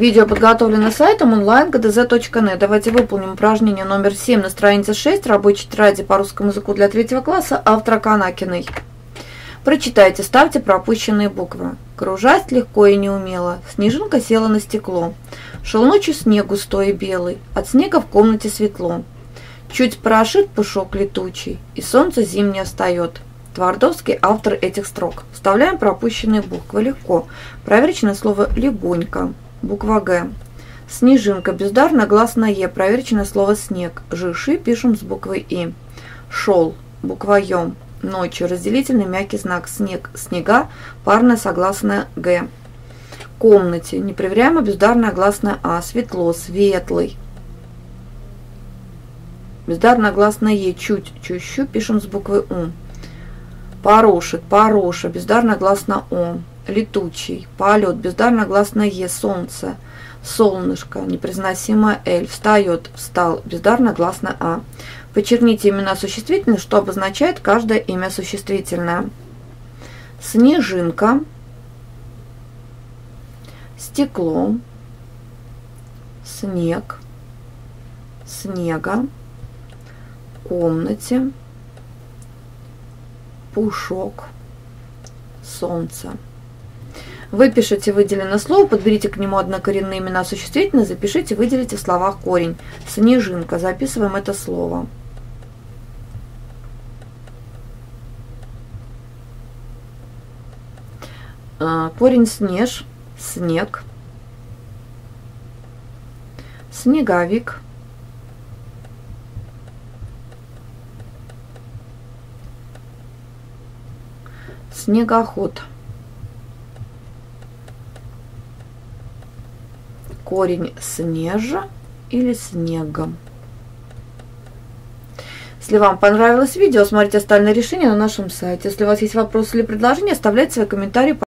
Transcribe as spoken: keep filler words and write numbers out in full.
Видео подготовлено сайтом онлайн гэ дэ зэ точка нет. Давайте выполним упражнение номер семь на странице шесть рабочей тетради по русскому языку для третьего класса автора Канакиной. Прочитайте, ставьте пропущенные буквы. Кружась легко и неумело, снежинка села на стекло. Шел ночью снег густой и белый, от снега в комнате светло. Чуть прошит пушок летучий, и солнце зимнее встает. Твардовский автор этих строк. Вставляем пропущенные буквы легко. Проверочное слово легонько. Буква Г. Снежинка, бездарно, глас на Е. Проверочное слово снег. Жиши пишем с буквой И. Шел. Буква Ё. Ночью. Разделительный мягкий знак снег. Снега. Парное согласное Г. Комнате. Непроверяемо бездарное гласное А. Светло. Светлый. Бездарное гласное Е. Чуть. Чущу пишем с буквы У. Порошит. Пороша. Бездарное гласное О. Летучий. Полет. Бездарно гласное Е. Солнце. Солнышко. Непроизносимое Л. Встает. Встал. Бездарно гласное А. Подчеркните имена существительных, что обозначает каждое имя существительное. Снежинка. Стекло. Снег. Снега. Комнате. Пушок. Солнце. Выпишите выделенное слово, подберите к нему однокоренные имена существительные, запишите, выделите в словах корень. Снежинка. Записываем это слово. Корень снеж. Снег. Снеговик. Снегоход. Корень снежа или снега. Если вам понравилось видео, смотрите остальные решения на нашем сайте. Если у вас есть вопросы или предложения, оставляйте свои комментарии.